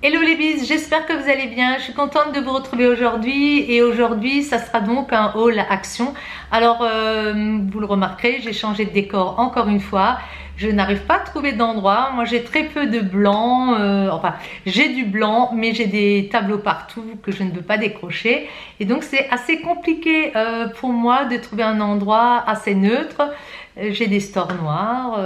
Hello les bises, j'espère que vous allez bien. Je suis contente de vous retrouver aujourd'hui et aujourd'hui ça sera donc un haul action. Alors vous le remarquerez, j'ai changé de décor encore une fois. Je n'arrive pas à trouver d'endroit. Moi j'ai très peu de blanc, enfin j'ai du blanc mais j'ai des tableaux partout que je ne veux pas décrocher. Et donc c'est assez compliqué pour moi de trouver un endroit assez neutre. J'ai des stores noirs,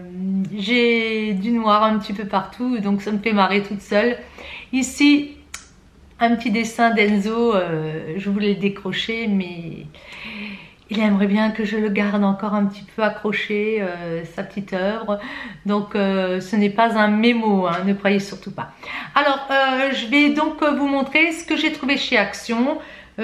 j'ai du noir un petit peu partout, donc ça me fait marrer toute seule. Ici, un petit dessin d'Enzo, je voulais le décrocher, mais il aimerait bien que je le garde encore un petit peu accroché, sa petite œuvre. Donc ce n'est pas un mémo, hein, ne croyez surtout pas. Alors, je vais donc vous montrer ce que j'ai trouvé chez Action.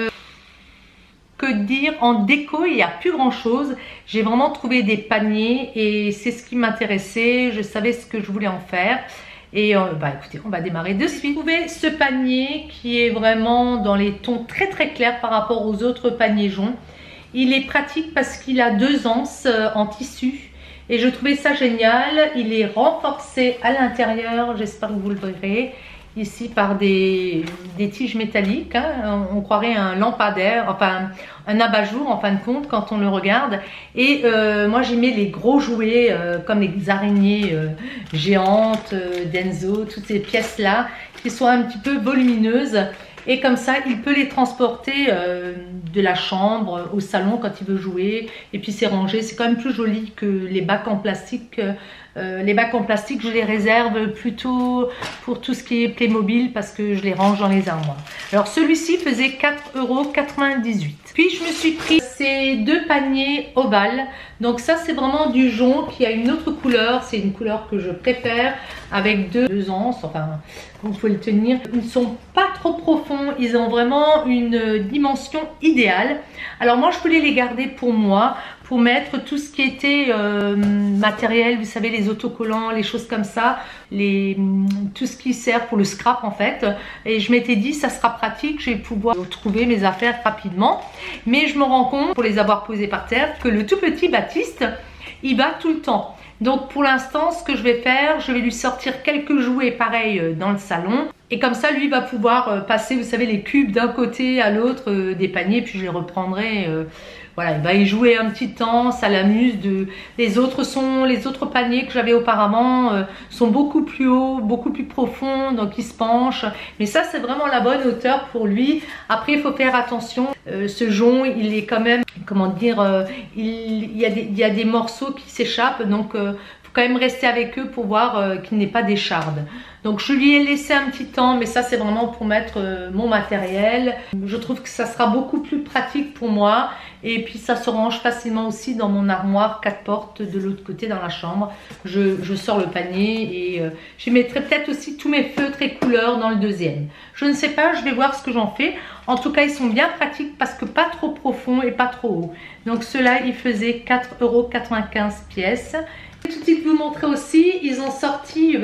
Que dire en déco, il n'y a plus grand chose. J'ai vraiment trouvé des paniers et c'est ce qui m'intéressait. Je savais ce que je voulais en faire. Et bah écoutez, on va démarrer de suite. J'ai trouvé ce panier qui est vraiment dans les tons très très clairs par rapport aux autres paniers jaunes. Il est pratique parce qu'il a 2 anses en tissu et je trouvais ça génial. Il est renforcé à l'intérieur, j'espère que vous le verrez. Ici par des tiges métalliques, hein. On croirait un lampadaire, enfin un abat-jour en fin de compte quand on le regarde. Et moi j'ai mis les gros jouets comme les araignées géantes d'Enzo, toutes ces pièces là qui sont un petit peu volumineuses. Et comme ça, il peut les transporter de la chambre au salon quand il veut jouer. Et puis c'est rangé, c'est quand même plus joli que les bacs en plastique. Les bacs en plastique, je les réserve plutôt pour tout ce qui est Playmobil parce que je les range dans les armoires. Alors celui-ci faisait 4,98 €. Puis je me suis pris ces 2 paniers ovales. Donc ça c'est vraiment du jonc qui a une autre couleur. C'est une couleur que je préfère avec 2 anses. Enfin, vous pouvez le tenir. Ils ne sont pas trop profonds. Ils ont vraiment une dimension idéale. Alors moi je voulais les garder pour moi. Pour mettre tout ce qui était matériel, vous savez, les autocollants, les choses comme ça, tout ce qui sert pour le scrap en fait. Et je m'étais dit, ça sera pratique, je vais pouvoir trouver mes affaires rapidement. Mais je me rends compte, pour les avoir posés par terre, que le tout petit Baptiste, il va tout le temps. Donc pour l'instant, ce que je vais faire, je vais lui sortir quelques jouets pareils dans le salon. Et comme ça, lui va pouvoir passer, vous savez, les cubes d'un côté à l'autre des paniers, puis je les reprendrai. Voilà, il va y jouer un petit temps, ça l'amuse. Les autres paniers que j'avais auparavant sont beaucoup plus hauts, beaucoup plus profonds, donc il se penche. Mais ça, c'est vraiment la bonne hauteur pour lui. Après, il faut faire attention. Ce jonc, il est quand même, comment dire, il y a des morceaux qui s'échappent, donc faut quand même rester avec eux pour voir qu'il n'ait pas d'écharde. Donc je lui ai laissé un petit temps, mais ça c'est vraiment pour mettre mon matériel. Je trouve que ça sera beaucoup plus pratique pour moi. Et puis ça se range facilement aussi dans mon armoire 4 portes de l'autre côté dans la chambre. Je sors le panier et je mettrai peut-être aussi tous mes feutres et couleurs dans le deuxième. Je ne sais pas, je vais voir ce que j'en fais. En tout cas, ils sont bien pratiques parce que pas trop profonds et pas trop hauts. Donc ceux-là, ils faisaient 4,95 € pièce. Tout de suite vous montrer aussi, ils ont sorti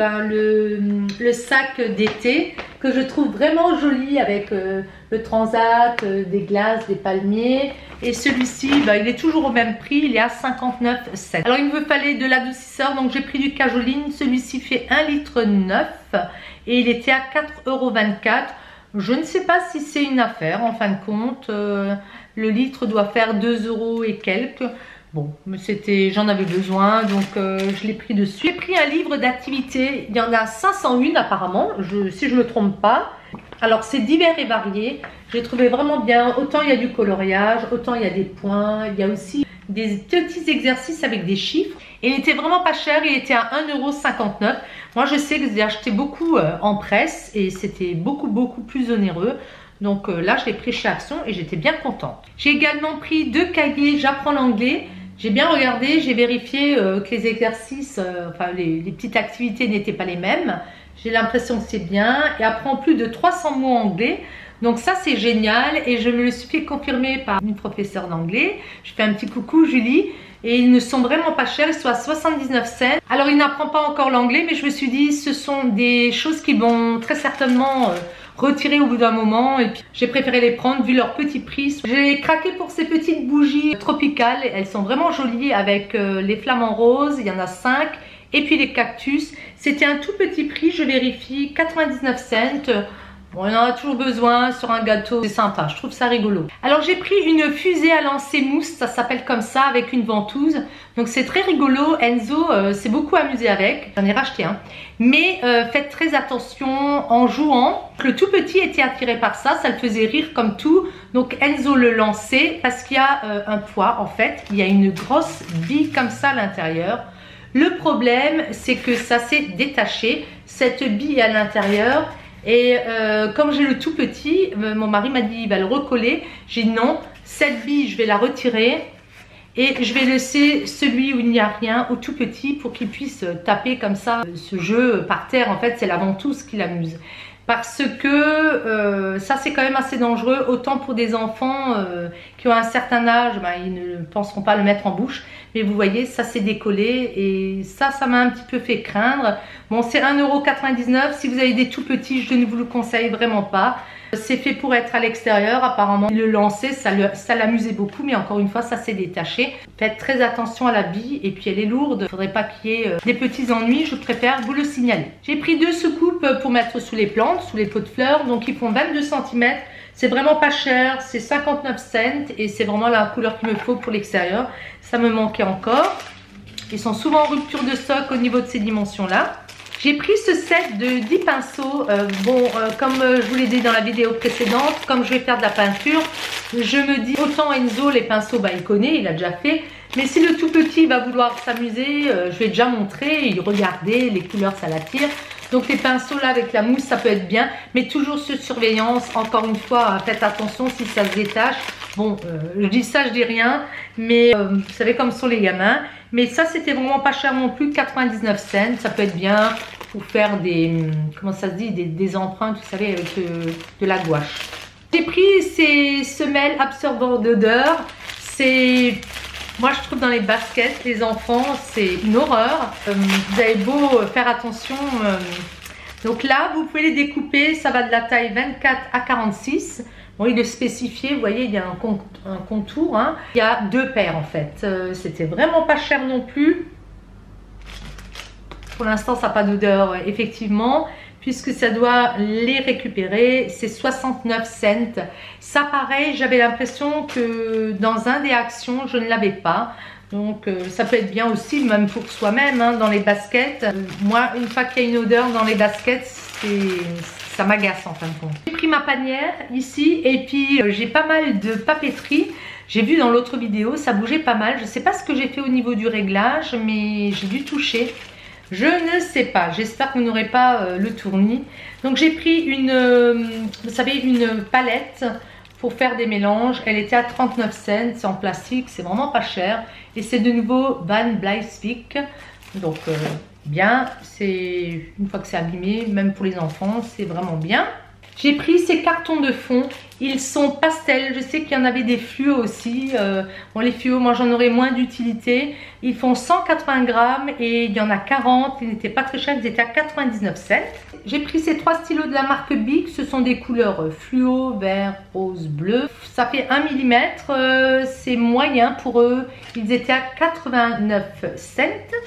le sac d'été que je trouve vraiment joli avec le transat, des glaces, des palmiers. Et celui-ci, il est toujours au même prix, il est à 59,7 €. Alors il me fallait de l'adoucisseur, donc j'ai pris du cajoline. Celui-ci fait 1,9 litre et il était à 4,24 €. Je ne sais pas si c'est une affaire en fin de compte. Le litre doit faire 2 € et quelques. Bon, mais j'en avais besoin, donc je l'ai pris dessus. J'ai pris un livre d'activité, il y en a 501 apparemment, si je ne me trompe pas. Alors c'est divers et varié, j'ai trouvé vraiment bien. Autant il y a du coloriage, autant il y a des points, il y a aussi des petits exercices avec des chiffres. Et il était vraiment pas cher, il était à 1,59 €. Moi je sais que j'ai acheté beaucoup en presse et c'était beaucoup plus onéreux. Donc là je l'ai pris chez Action et j'étais bien contente. J'ai également pris 2 cahiers J'apprends l'anglais. J'ai bien regardé, j'ai vérifié que les exercices, enfin les petites activités n'étaient pas les mêmes. J'ai l'impression que c'est bien. Et apprend plus de 300 mots anglais. Donc ça c'est génial et je me le suis fait confirmer par une professeure d'anglais. Je fais un petit coucou Julie. Et ils ne sont vraiment pas chers, ils sont à 79 cents. Alors il n'apprend pas encore l'anglais, mais je me suis dit ce sont des choses qui vont très certainement retirer au bout d'un moment. Et puis j'ai préféré les prendre vu leur petit prix. J'ai craqué pour ces petites bougies tropicales. Elles sont vraiment jolies avec les flamants roses. Il y en a 5 Et puis les cactus, c'était un tout petit prix, je vérifie, 99 cents. Bon, on en a toujours besoin sur un gâteau, c'est sympa, je trouve ça rigolo. Alors j'ai pris une fusée à lancer mousse, ça s'appelle comme ça, avec une ventouse. Donc c'est très rigolo, Enzo s'est beaucoup amusé avec, j'en ai racheté un. Mais faites très attention en jouant. Le tout petit était attiré par ça, ça le faisait rire comme tout. Donc Enzo le lançait parce qu'il y a un poids en fait, il y a une grosse bille comme ça à l'intérieur. Le problème c'est que ça s'est détaché, cette bille à l'intérieur. Et comme j'ai le tout petit, mon mari m'a dit il va le recoller. J'ai dit non, cette bille je vais la retirer et je vais laisser celui où il n'y a rien au tout petit pour qu'il puisse taper comme ça ce jeu par terre. En fait c'est la ventouse qui l'amuse. Parce que ça c'est quand même assez dangereux, autant pour des enfants qui ont un certain âge, ben, ils ne penseront pas le mettre en bouche. Mais vous voyez, ça s'est décollé et ça m'a un petit peu fait craindre. Bon, c'est 1,99 €. Si vous avez des tout petits, je ne vous le conseille vraiment pas. C'est fait pour être à l'extérieur. Apparemment, il le lançait, ça l'amusait beaucoup. Mais encore une fois, ça s'est détaché. Faites très attention à la bille. Et puis, elle est lourde. Il ne faudrait pas qu'il y ait des petits ennuis. Je préfère vous le signaler. J'ai pris 2 soucoupes pour mettre sous les plantes, sous les pots de fleurs. Donc, ils font 22 cm. C'est vraiment pas cher. C'est 59 cents. Et c'est vraiment la couleur qu'il me faut pour l'extérieur. Ça me manquait encore. Ils sont souvent en rupture de stock au niveau de ces dimensions-là. J'ai pris ce set de 10 pinceaux. Comme je vous l'ai dit dans la vidéo précédente, comme je vais faire de la peinture, je me dis autant Enzo, les pinceaux, bah, il connaît, il a déjà fait. Mais si le tout petit va vouloir s'amuser, je vais déjà montrer, il regardait, les couleurs, ça l'attire. Donc les pinceaux là avec la mousse, ça peut être bien. Mais toujours sur surveillance, encore une fois, faites attention si ça se détache. Bon, je dis ça, je dis rien, mais vous savez comme sont les gamins. Mais ça, c'était vraiment pas cher non plus, 99 cents. Ça peut être bien pour faire des, comment ça se dit, des empreintes, vous savez, avec de la gouache. J'ai pris ces semelles absorbeurs d'odeur. C'est, moi je trouve dans les baskets, les enfants, c'est une horreur. Vous avez beau faire attention. Donc là, vous pouvez les découper, ça va de la taille 24 à 46. Bon, il est spécifié, vous voyez, il y a un contour. Hein. Il y a 2 paires en fait. C'était vraiment pas cher non plus. Pour l'instant, ça n'a pas d'odeur, effectivement, puisque ça doit les récupérer. C'est 69 cents. Ça, pareil, j'avais l'impression que dans un des actions, je ne l'avais pas. Donc, ça peut être bien aussi, même pour soi-même, hein, dans les baskets. Moi, une fois qu'il y a une odeur dans les baskets, ça m'agace en fin de compte. J'ai pris ma panière ici et puis j'ai pas mal de papeterie. J'ai vu dans l'autre vidéo, ça bougeait pas mal. Je sais pas ce que j'ai fait au niveau du réglage, mais j'ai dû toucher. Je ne sais pas. J'espère que vous n'aurez pas le tournis. Donc j'ai pris vous savez, une palette pour faire des mélanges. Elle était à 39 cents. C'est en plastique, c'est vraiment pas cher. Et c'est de nouveau Van Bleiswijk. Donc bien, c'est une fois que c'est abîmé, même pour les enfants, c'est vraiment bien. J'ai pris ces cartons de fond, ils sont pastels, je sais qu'il y en avait des fluos aussi. Bon, les fluos, moi j'en aurais moins d'utilité. Ils font 180 grammes et il y en a 40, ils n'étaient pas très chers, ils étaient à 99 cents. J'ai pris ces 3 stylos de la marque Bic, ce sont des couleurs fluo, vert, rose, bleu. Ça fait 1 mm, c'est moyen pour eux, ils étaient à 89 cents.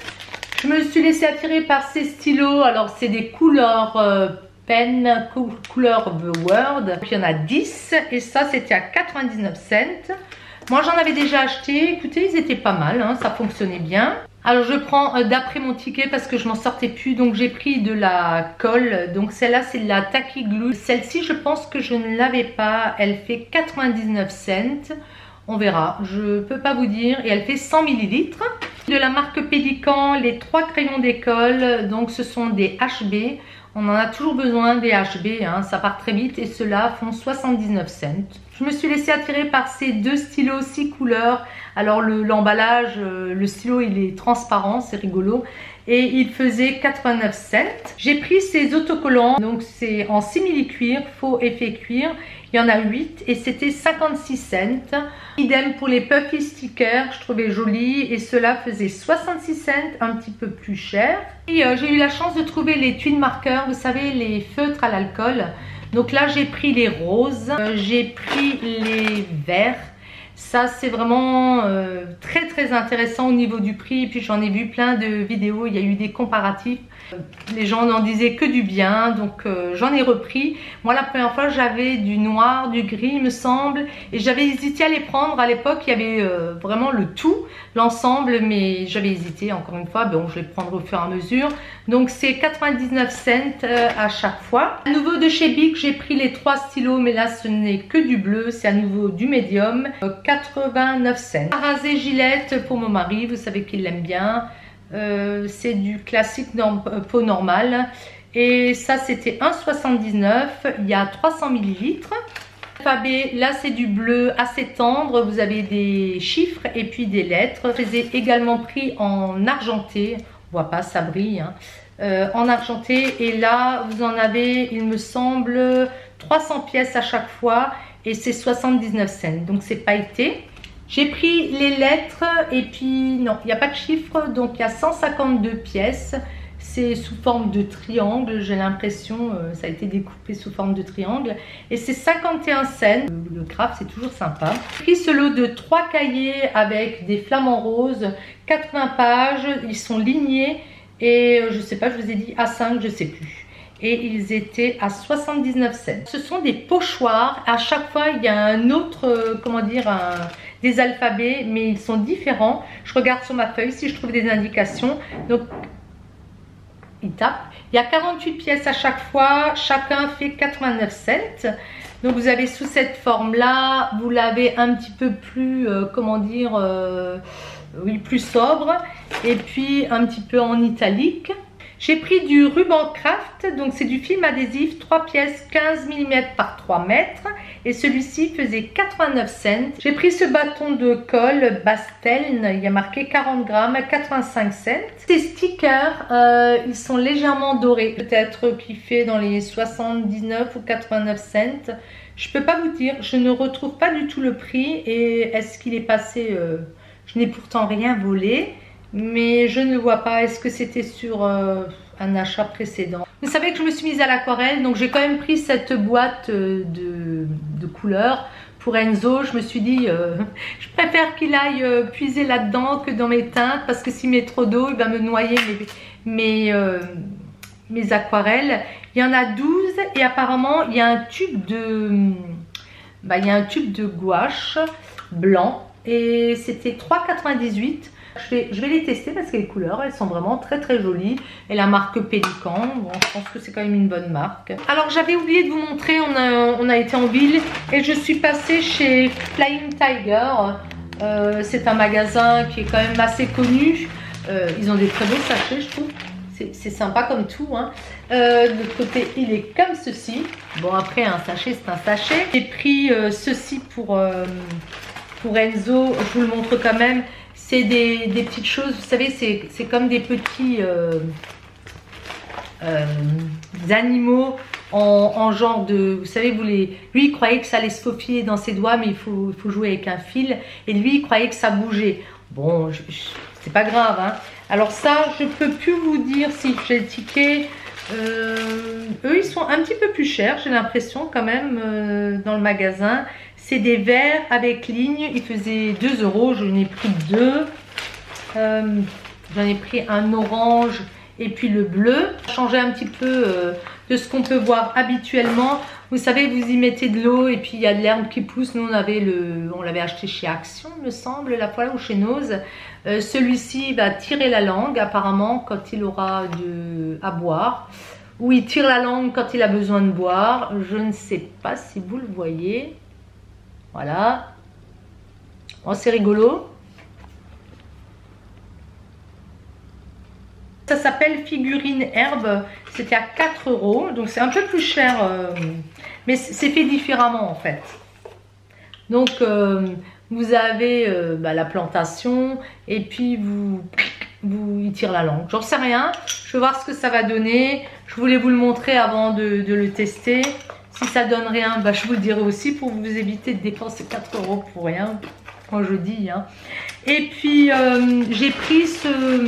Je me suis laissée attirer par ces stylos, alors c'est des couleurs pen, couleur The World. Il y en a 10 et ça c'était à 99 cents. Moi j'en avais déjà acheté, écoutez ils étaient pas mal, hein, ça fonctionnait bien. Alors je prends d'après mon ticket parce que je m'en sortais plus, donc j'ai pris de la colle. Donc celle-là c'est de la Tacky Glue. Celle-ci je pense que je ne l'avais pas, elle fait 99 cents. On verra, je peux pas vous dire. Et elle fait 100 ml. De la marque Pélican, les 3 crayons d'école, donc ce sont des HB. On en a toujours besoin des HB, hein, ça part très vite et ceux-là font 79 cents. Je me suis laissée attirer par ces 2 stylos 6 couleurs. Alors l'emballage, le stylo il est transparent, c'est rigolo. Et il faisait 89 cents. J'ai pris ces autocollants, donc c'est en simili-cuir, faux effet cuir. Il y en a 8 et c'était 56 cents. Idem pour les puffy stickers, je trouvais joli. Et cela faisait 66 cents, un petit peu plus cher. Et j'ai eu la chance de trouver les twin markers, vous savez, les feutres à l'alcool. Donc là, j'ai pris les roses, j'ai pris les verts. Ça c'est vraiment très très intéressant au niveau du prix. Et puis j'en ai vu plein de vidéos, il y a eu des comparatifs. Les gens n'en disaient que du bien, donc j'en ai repris. Moi la première fois j'avais du noir, du gris il me semble, et j'avais hésité à les prendre. À l'époque il y avait vraiment le tout, l'ensemble, mais j'avais hésité encore une fois. Bon, je vais prendre au fur et à mesure. Donc c'est 99 cents à chaque fois. À nouveau de chez Bic, j'ai pris les 3 stylos, mais là ce n'est que du bleu, c'est à nouveau du médium, 89 cents. Raser Gillette pour mon mari, vous savez qu'il l'aime bien. C'est du classique peau normale, et ça c'était 1,79, il y a 300 ml. L'alphabet, là c'est du bleu assez tendre, vous avez des chiffres et puis des lettres. Je les ai également pris en argenté, on voit pas, ça brille hein. En argenté, et là vous en avez, il me semble, 300 pièces à chaque fois, et c'est 79 cents, donc c'est pailleté. J'ai pris les lettres, et puis non, il n'y a pas de chiffres, donc il y a 152 pièces. C'est sous forme de triangle, j'ai l'impression, ça a été découpé sous forme de triangle. Et c'est 51 cents, le craft c'est toujours sympa. J'ai pris ce lot de 3 cahiers avec des flamants roses, 80 pages, ils sont lignés, et je sais pas, je vous ai dit A5, je sais plus. Et ils étaient à 79 cents. Ce sont des pochoirs, à chaque fois il y a un autre, comment dire, des alphabets, mais ils sont différents. Je regarde sur ma feuille si je trouve des indications. Donc, il tape. Il y a 48 pièces à chaque fois. Chacun fait 89 cents. Donc, vous avez sous cette forme-là. Vous l'avez un petit peu plus, comment dire, oui, plus sobre. Et puis, un petit peu en italique. J'ai pris du ruban craft, donc c'est du film adhésif, 3 pièces, 15 mm par 3 mètres, et celui-ci faisait 89 cents. J'ai pris ce bâton de colle Basteln, il y a marqué 40 grammes, 85 cents. Ces stickers, ils sont légèrement dorés, peut-être qu'il fait dans les 79 ou 89 cents. Je peux pas vous dire, je ne retrouve pas du tout le prix, et est-ce qu'il est passé, je n'ai pourtant rien volé. Mais je ne le vois pas. Est-ce que c'était sur un achat précédent? Vous savez que je me suis mise à l'aquarelle, donc j'ai quand même pris cette boîte de couleurs pour Enzo. Je me suis dit, je préfère qu'il aille puiser là-dedans que dans mes teintes, parce que s'il met trop d'eau, il va me noyer mes aquarelles. Il y en a 12, et apparemment il y a un tube de gouache blanc, et c'était 3,98 €. Je vais les tester parce que les couleurs, elles sont vraiment très très jolies. Et la marque Pélican, bon, je pense que c'est quand même une bonne marque. Alors j'avais oublié de vous montrer, on a été en ville et je suis passée chez Flying Tiger. C'est un magasin qui est quand même assez connu. Ils ont des très beaux sachets, je trouve. C'est sympa comme tout hein. De côté il est comme ceci. Bon, après un sachet c'est un sachet. J'ai pris ceci pour Enzo, je vous le montre quand même. C'est des petites choses, vous savez, c'est comme des petits animaux en genre de... Vous savez, lui il croyait que ça allait se faufiler dans ses doigts, mais il faut jouer avec un fil. Et lui il croyait que ça bougeait. Bon, c'est pas grave hein. Alors ça, je peux plus vous dire si j'ai le ticket. Eux ils sont un petit peu plus chers, j'ai l'impression quand même, dans le magasin. C'est des verres avec ligne, il faisait 2 €, je n'ai pris 2. J'en ai pris un orange et puis le bleu. Changer un petit peu de ce qu'on peut voir habituellement. Vous savez, vous y mettez de l'eau et puis il y a de l'herbe qui pousse. Nous on l'avait acheté chez Action, me semble, la fois là, ou chez Nose. Celui-ci va tirer la langue apparemment quand il aura à boire. Ou il tire la langue quand il a besoin de boire. Je ne sais pas si vous le voyez. Voilà. Bon, c'est rigolo. Ça s'appelle figurine herbe. C'était à 4 €. Donc c'est un peu plus cher. Mais c'est fait différemment en fait. Donc vous avez la plantation. Et puis il tire la langue. J'en sais rien. Je vais voir ce que ça va donner. Je voulais vous le montrer avant de le tester. Si ça donne rien, je vous le dirai aussi pour vous éviter de dépenser 4 € pour rien, quand je dis. Hein. Et puis, j'ai pris ce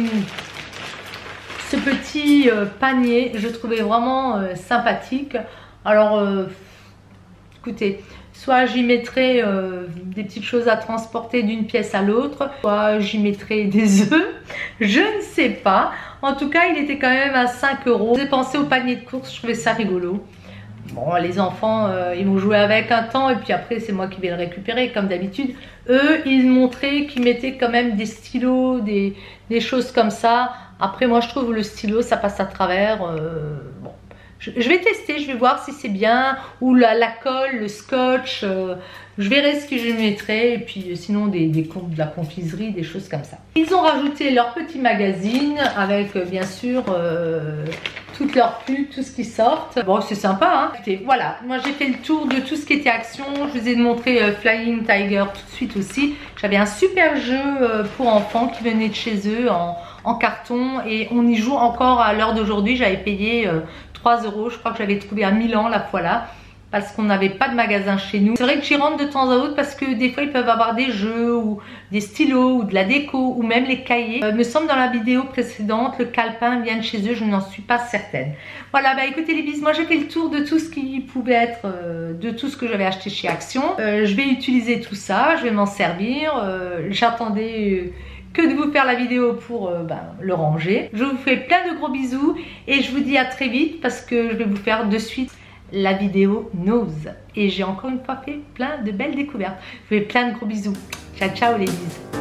petit panier, je trouvais vraiment sympathique. Alors, écoutez, soit j'y mettrai des petites choses à transporter d'une pièce à l'autre, soit j'y mettrai des œufs, je ne sais pas. En tout cas, il était quand même à 5 €. J'ai pensé au panier de course, je trouvais ça rigolo. Bon, les enfants, ils vont jouer avec un temps et puis après, c'est moi qui vais le récupérer comme d'habitude. Eux, ils montraient qu'ils mettaient quand même des stylos, des choses comme ça. Après, moi, je trouve le stylo, ça passe à travers. Bon. Je vais tester, je vais voir si c'est bien, ou la colle, le scotch, je verrai ce que je mettrai, et puis sinon de la confiserie, des choses comme ça. Ils ont rajouté leur petit magazine avec bien sûr toutes leurs pubs, tout ce qui sort. Bon, c'est sympa, hein. Écoutez, voilà, moi j'ai fait le tour de tout ce qui était action. Je vous ai montré Flying Tiger tout de suite aussi. J'avais un super jeu pour enfants qui venait de chez eux en carton, et on y joue encore à l'heure d'aujourd'hui. J'avais payé 3 €, je crois que j'avais trouvé à Milan la fois là, parce qu'on n'avait pas de magasin chez nous. C'est vrai que j'y rentre de temps à autre parce que des fois ils peuvent avoir des jeux ou des stylos ou de la déco ou même les cahiers. Me semble dans la vidéo précédente, le calepin vient de chez eux, je n'en suis pas certaine. Voilà, bah écoutez les bis, moi j'ai fait le tour de tout ce qui pouvait être, de tout ce que j'avais acheté chez Action. Je vais utiliser tout ça, je vais m'en servir. J'attendais que de vous faire la vidéo pour le ranger. Je vous fais plein de gros bisous et je vous dis à très vite parce que je vais vous faire de suite la vidéo nose. Et j'ai encore une fois fait plein de belles découvertes. Je vous fais plein de gros bisous. Ciao ciao les bises.